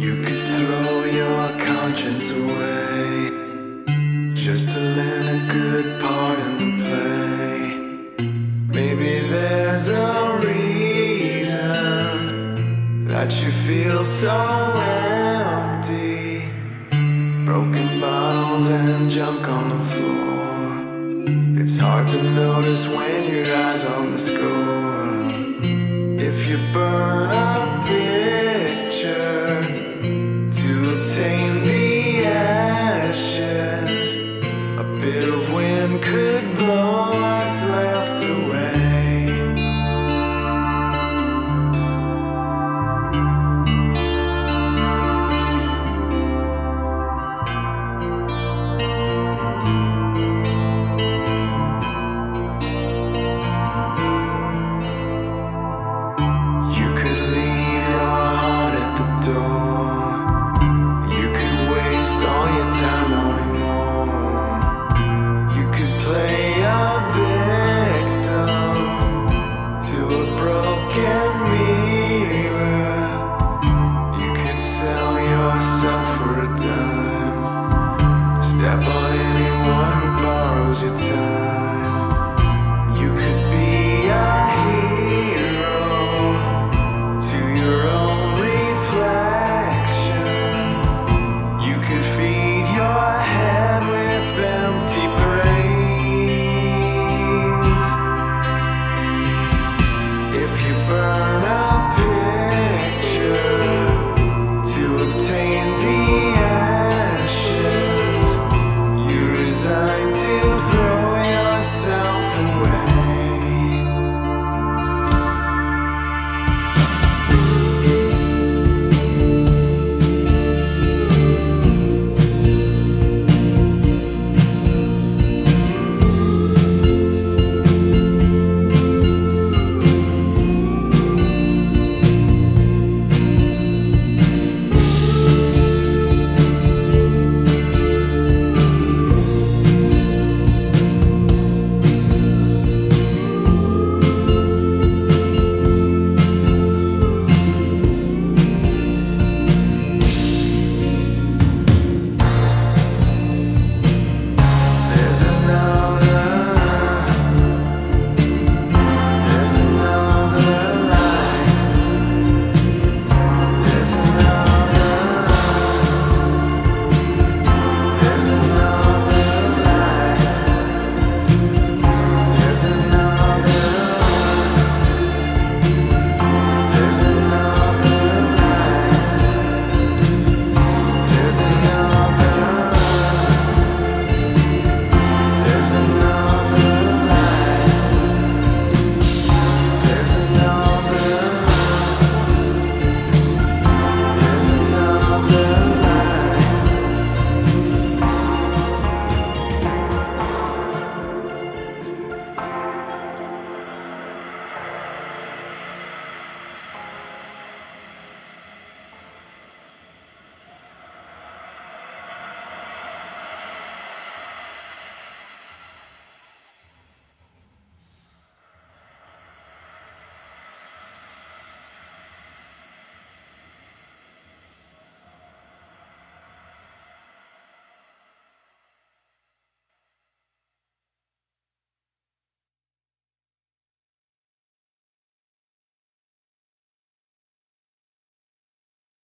You could throw your conscience away just to land a good part in the play. Maybe there's a reason that you feel so empty. Broken bottles and junk on the floor. It's hard to notice when your eyes on the score. If you burn up